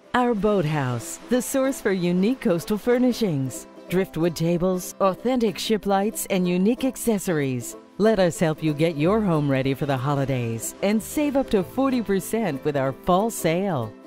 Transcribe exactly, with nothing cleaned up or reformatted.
Our Boathouse, the source for unique coastal furnishings, driftwood tables, authentic ship lights, and unique accessories. Let us help you get your home ready for the holidays and save up to forty percent with our fall sale.